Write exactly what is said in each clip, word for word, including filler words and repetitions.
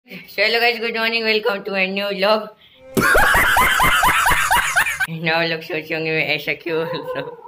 चलो guys, good morning, welcome to a new vlog. ना लोग सोचेंगे मैं ऐसा क्यों बोलता हूँ।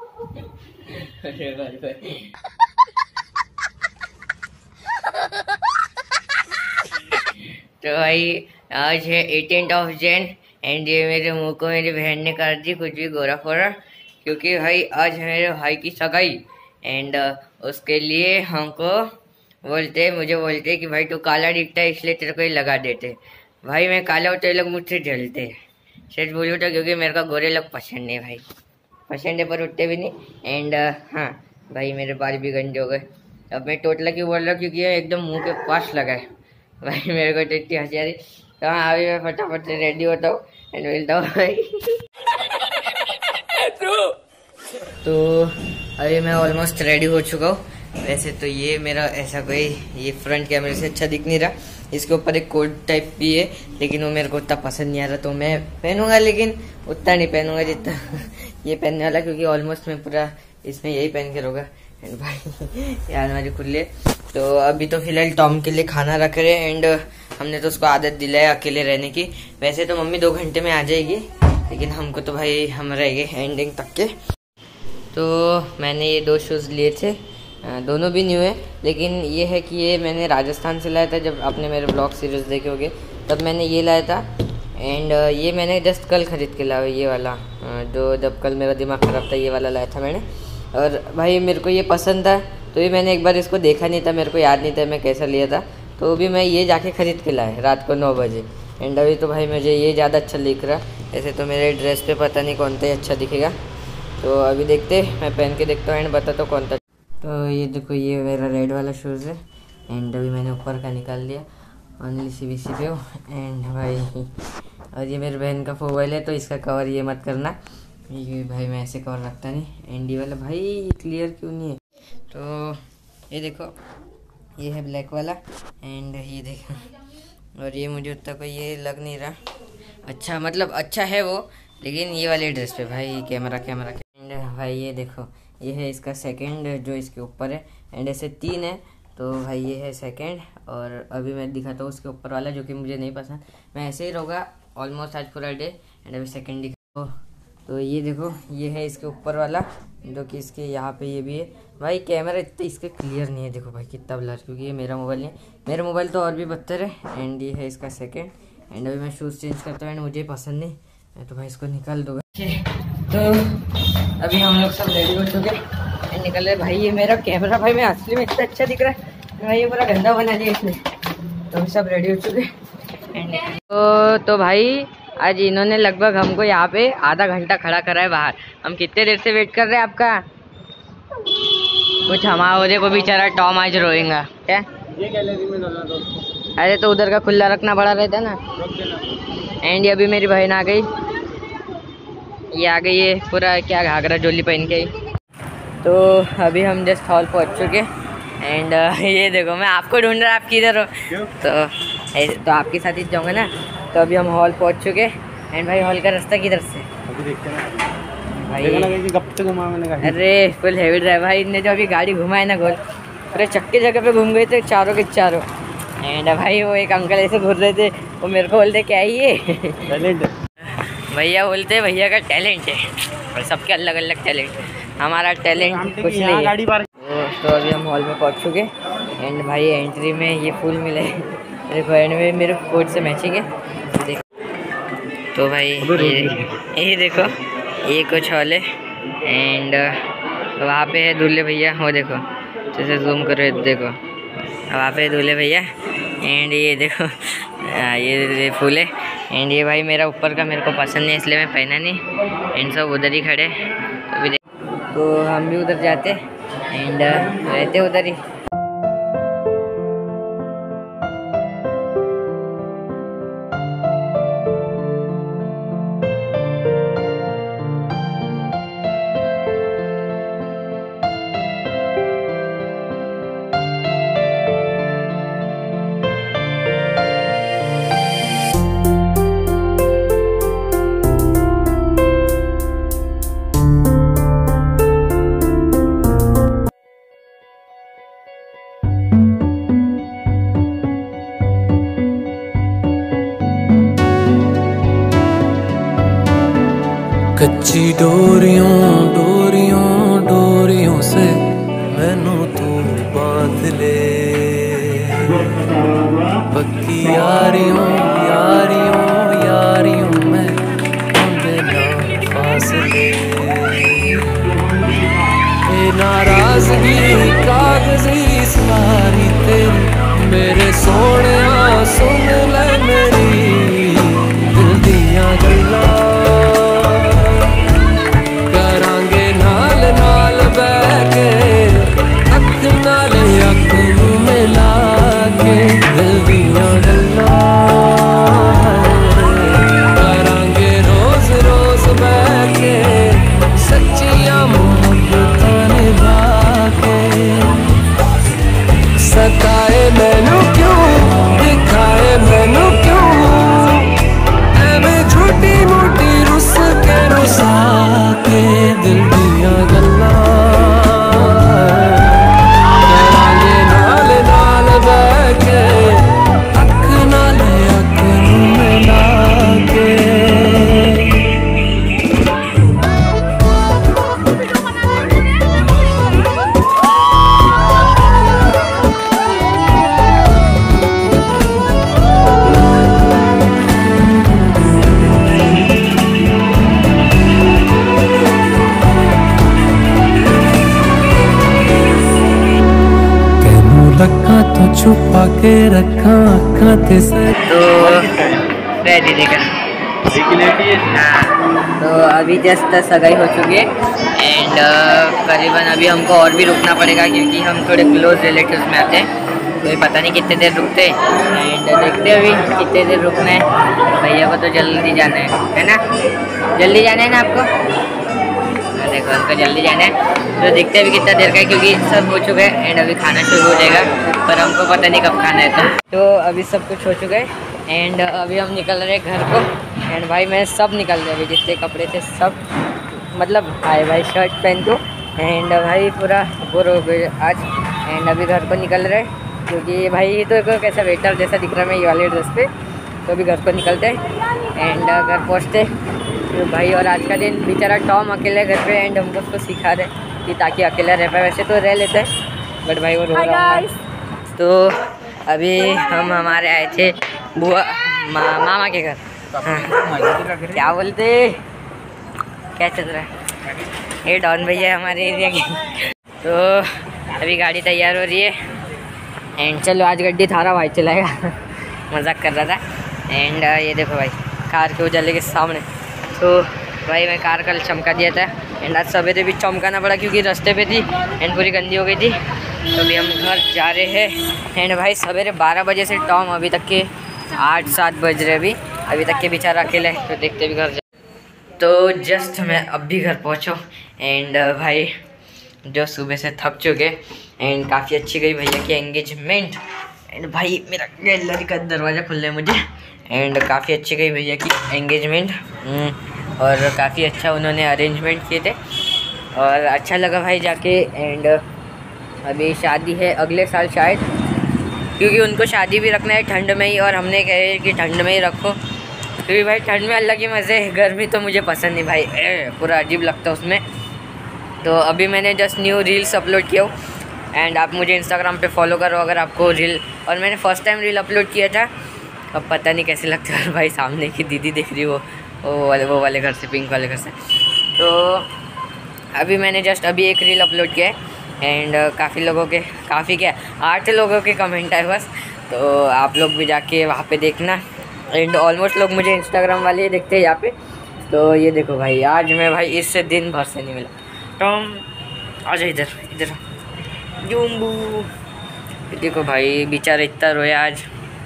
तो भाई आज है एटीन्थ ऑफ जैन एंड ये मेरे मुंह को मेरी बहन ने कर दी कुछ भी गोरा फोरा, क्योंकि भाई आज है मेरे भाई की सगाई एंड उसके लिए हमको बोलते मुझे बोलते कि भाई तू काला दिखता है इसलिए तेरे को ही लगा देते। भाई मैं काला होता है लोग मुझसे जलते हैं, सच बोलूँ तो, क्योंकि मेरे को गोरे लोग पसंद नहीं भाई, पसंद है पर उठते भी नहीं। एंड हाँ भाई मेरे बाल भी गंदे हो गए। अब मैं टोटला क्यों बोल रहा हूँ, क्योंकि ये एकदम मुंह के पास लगा है भाई, मेरे को तो इतनी हंसी आ रही। तो हाँ अभी मैं फटाफट से रेडी होता हूँ एंड मिलता हूँ भाई। तो अभी मैं ऑलमोस्ट रेडी हो चुका हूँ। वैसे तो ये मेरा ऐसा कोई ये फ्रंट कैमरे से अच्छा दिख नहीं रहा, इसके ऊपर एक कोट टाइप भी है लेकिन वो मेरे को उतना पसंद नहीं आ रहा, तो मैं पहनूंगा लेकिन उतना नहीं पहनूंगा जितना ये पहनने वाला, क्योंकि ऑलमोस्ट मैं पूरा इसमें यही पहन के रहूँगा। एंड भाई यार हमारी खुले। तो अभी तो फिलहाल टॉम के लिए खाना रख रहे हैं एंड हमने तो उसको आदत दिलाया अकेले रहने की। वैसे तो मम्मी दो घंटे में आ जाएगी लेकिन हमको तो भाई हम रहेंगे एंडिंग तक के। तो मैंने ये दो शूज़ लिए थे, दोनों भी न्यू है, लेकिन ये है कि ये मैंने राजस्थान से लाया था। जब आपने मेरे ब्लॉग सीरीज देखे होंगे तब मैंने ये लाया था एंड ये मैंने जस्ट कल ख़रीद के लाया, ये वाला जो जब कल मेरा दिमाग ख़राब था ये वाला लाया था मैंने। और भाई मेरे को ये पसंद था तो ये मैंने एक बार इसको देखा नहीं था, मेरे को याद नहीं था मैं कैसा लिया था, तो भी मैं ये जाके ख़रीद के लाया रात को नौ बजे। एंड अभी तो भाई मुझे ये ज़्यादा अच्छा दिख रहा, ऐसे तो मेरे ड्रेस पे पता नहीं कौन सा ही अच्छा दिखेगा, तो अभी देखते मैं पहन के देखता हूँ एंड बताता हूँ कौन सा। तो ये देखो ये मेरा रेड वाला शूज़ है एंड अभी मैंने ऊपर का निकाल लिया, ओनली सी बी सी पे हो। एंड भाई और ये मेरी बहन का मोबाइल है तो इसका कवर ये मत करना, ये भाई मैं ऐसे कवर रखता नहीं। एंड ये वाला भाई क्लियर क्यों नहीं है। तो ये देखो ये है ब्लैक वाला एंड ये देखो, और ये मुझे उतना कोई ये लग नहीं रहा अच्छा, मतलब अच्छा है वो, लेकिन ये वाले ड्रेस पे भाई कैमरा कैमरा एंड भाई ये देखो ये है इसका सेकंड जो इसके ऊपर है एंड ऐसे तीन है, तो भाई ये है सेकंड। और अभी मैं दिखाता हूँ उसके ऊपर वाला जो कि मुझे नहीं पसंद, मैं ऐसे ही रहूँगा ऑलमोस्ट आज पूरा डे। एंड अभी सेकंड दिखा, तो ये देखो ये है इसके ऊपर वाला जो कि इसके यहाँ पे ये भी है। भाई कैमरा इतना इसका क्लियर नहीं है, देखो भाई कितना ब्लर, क्योंकि ये मेरा मोबाइल नहीं है, मेरा मोबाइल तो और भी बदतर है। एंड ये है इसका सेकेंड। एंड अभी मैं शूज़ चेंज करता हूँ एंड मुझे पसंद नहीं, मैं तो भाई इसको निकाल दूँगा। तो अभी हम लोग सब रेडी हो चुके हैं निकल रहे। भाई ये मेरा कैमरा भाई मैं असली में इतना अच्छा दिख रहा है, भाई ये पूरा गंदा बना दिया इसने। तो हम सब रेडी हो चुके हैं। तो तो भाई आज इन्होंने लगभग हमको यहाँ पे आधा घंटा खड़ा करा है बाहर। हम कितने देर से वेट कर रहे हैं आपका, कुछ हमारे को बेचारा टॉम आज रोएगा क्या। ये गैलरी में डालना दोस्तों, अरे तो उधर का खुला रखना पड़ा रहता ना। एंड अभी मेरी बहन आ गई, ये आ गई है पूरा क्या घाघरा चोली पहन के। तो अभी हम जस्ट हॉल पहुंच चुके एंड ये देखो मैं आपको ढूंढ रहा, आप किधर हो। तो तो आपके साथ ही जाऊँगा ना। तो अभी हम हॉल पहुंच चुके एंड भाई हॉल का रास्ता किधर से अभी देखते हैं भाई, कब से घुमा मैंने गाड़ी। अरे फुल हैवी ड्राइव भाई, इनने जो अभी गाड़ी घुमाए ना गोल, पूरे चक्के जगह पे घूम गए थे चारों के चारों। एंड भाई वो एक अंकल ऐसे घूर रहे थे, वो मेरे को बोलते क्या है ये टैलेंट भैया, बोलते भैया का टैलेंट है, और सबके अलग अलग टैलेंट, हमारा टैलेंट कुछ नहीं है। तो, तो अभी हम हॉल में पहुंच चुके एंड भाई एंट्री में ये फूल मिले देखो, एंड में मेरे कोट से मैचिंग है। तो भाई ये ये देखो ये कुछ हॉल है एंड वहाँ पे है दूल्हे भैया, वो देखो जैसे जूम करो देखो वहाँ पे दूल्हे भैया। एंड ये देखो ये, ये फूल है एंड ये भाई मेरा ऊपर का मेरे को पसंद नहीं इसलिए मैं पहना नहीं। एंड सब उधर ही खड़े तो भी तो हम भी उधर जाते एंड रहते उधर ही। डोरियों डोरियों डोरियों से मैनू तू बांध ले, पक्की यारियों यारियों यारियों में होंदे ना फासले। ए नाराजगी कागजी सारी तेरी, मेरे सोने सुन ले मेरी दिल दियां गल्लां, करांगे नाल नाल बैठ के अख नाल अख मिला के दिल दियां गल्लां, करांगे रोज रोज बैठ के सच्चियां मोहब्बतां निभा के। सताए मैनू क्यों दिखाए मैनू क्यों, एवें छोटी मोटी रुस के रुसा के दिल दियां गल्लां, करांगे नाल नाल बैठ के अख नाल अख मिला के। रखा तो छुपा के रखा अखा ते से। तो रेडी देखा हाँ, तो अभी जस्ट सगाई हो चुकी है एंड करीबन अभी हमको और भी रुकना पड़ेगा क्योंकि हम थोड़े क्लोज रिलेटिव्स में आते हैं, कोई पता नहीं कितने देर रुकते एंड देखते अभी कितने देर रुकना है। भैया को तो जल्दी जाना है है ना, जल्दी जाना है ना आपको, देखो उनको जल्दी जाना है। तो देखते अभी कितना देर का है क्योंकि सब हो चुका है एंड अभी खाना शुरू हो जाएगा, पर हमको पता नहीं कब खाना है। तो तो अभी सब कुछ हो चुका है एंड अभी हम निकल रहे हैं घर को एंड भाई मैं सब निकल रहे अभी जितने कपड़े थे सब, मतलब आए भाई शर्ट पहन को एंड भाई पूरा बोर हो गए आज एंड अभी घर को निकल रहे क्योंकि भाई तो कैसा वेटर जैसा दिख रहा है मैं ये वाले ड्रेस पे। तो अभी घर को निकलते हैं एंड घर पहुँचते तो भाई, और आज का दिन बेचारा टॉम अकेले घर पे एंड हमको उसको सिखा रहे कि ताकि अकेला रह पाए, वैसे तो रह लेते हैं बट भाई वो रो रहा है। तो अभी हम हमारे आए थे बुआ मा, मामा के घर। हाँ। क्या बोलते क्या चल रहा है, ये डॉन भैया हमारे एरिया के। तो अभी गाड़ी तैयार हो रही है एंड चलो आज गड्डी थारा भाई चलाएगा मजाक कर रहा था एंड ये देखो भाई कार के उजाले के सामने। तो भाई मैं कार कल चमका दिया था एंड आज सवेरे भी चमकाना पड़ा क्योंकि रास्ते पे थी एंड पूरी गंदी हो गई थी। तो अभी हम घर जा रहे हैं एंड भाई सवेरे बारह बजे से टॉम अभी तक के आठ सात बज रहे अभी अभी तक के बेचारा अकेले है। तो देखते भी घर जा। तो जस्ट मैं अब भी घर पहुँचा एंड भाई जो सुबह से थक चुके एंड काफ़ी अच्छी गई भैया की एंगेजमेंट एंड भाई मेरा गैलरी का दरवाज़ा खुल रहा है मुझे एंड काफ़ी अच्छी गई भैया की एंगेजमेंट और काफ़ी अच्छा उन्होंने अरेंजमेंट किए थे और अच्छा लगा भाई जाके। एंड अभी शादी है अगले साल शायद, क्योंकि उनको शादी भी रखना है ठंड में ही और हमने कहे कि ठंड में ही रखो क्योंकि भाई ठंड में अल्लाह की मज़े, गर्मी तो मुझे पसंद नहीं भाई, ए, पूरा अजीब लगता है उसमें। तो अभी मैंने जस्ट न्यू रील्स अपलोड किया एंड आप मुझे इंस्टाग्राम पे फॉलो करो अगर आपको रील, और मैंने फ़र्स्ट टाइम रील अपलोड किया था। अब पता नहीं कैसे लगता है भाई, सामने की दीदी दिख रही हो वो वाले वो वाले घर से, पिंक वाले घर से। तो अभी मैंने जस्ट अभी एक रील अपलोड किया है एंड काफ़ी लोगों के काफ़ी क्या आठ लोगों के कमेंट आए बस, तो आप लोग भी जाके वहाँ पे देखना एंड ऑलमोस्ट लोग मुझे इंस्टाग्राम वाले ही देखते हैं यहाँ पे। तो ये देखो भाई आज मैं भाई इससे दिन भर से नहीं मिला। टॉम आजा इधर इधर जूम्बू, देखो भाई बेचारा इतना रोया आज,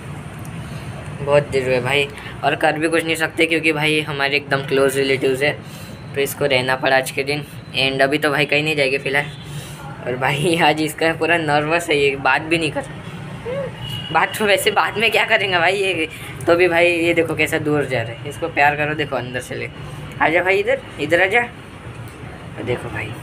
बहुत देर हुए भाई और कर भी कुछ नहीं सकते क्योंकि भाई हमारे एकदम क्लोज रिलेटिव्स है तो इसको रहना पड़ा आज के दिन। एंड अभी तो भाई कहीं नहीं जाएंगे फ़िलहाल, और भाई आज इसका पूरा नर्वस है, ये बात भी नहीं कर, बात तो वैसे बाद में क्या करेंगे भाई ये, तो भी भाई ये देखो कैसा दूर जा रहा है, इसको प्यार करो देखो अंदर से ले, आजा भाई इधर इधर आजा, देखो भाई।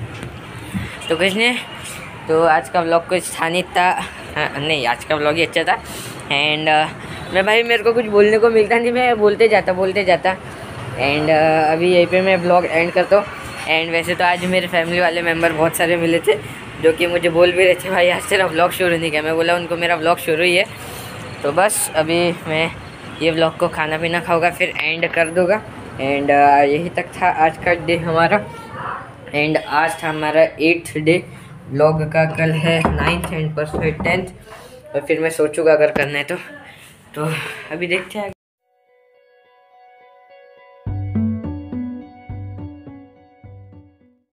तो कुछ नहीं, तो आज का व्लॉग कुछ था नहीं था, नहीं आज का व्लॉग ही अच्छा था एंड uh, मैं भाई मेरे को कुछ बोलने को मिलता नहीं, मैं बोलते जाता बोलते जाता एंड uh, अभी यहीं पे मैं ब्लॉग एंड करता हूँ। एंड वैसे तो आज मेरे फैमिली वाले मेम्बर बहुत सारे मिले थे जो कि मुझे बोल भी रहे थे भाई आज तेरा ब्लॉग शुरू नहीं किया। मैं बोला उनको मेरा ब्लॉग शुरू ही है। तो बस अभी मैं ये ब्लॉग को खाना पीना खाऊंगा फिर एंड कर दूँगा। एंड uh, यही तक था आज का डे हमारा। एंड आज था हमारा एट्थ डे ब्लॉग का। कल है नाइन्थ एंड परसों है टेंथ। और फिर मैं सोचूंगा अगर करना है तो तो अभी देखते हैं।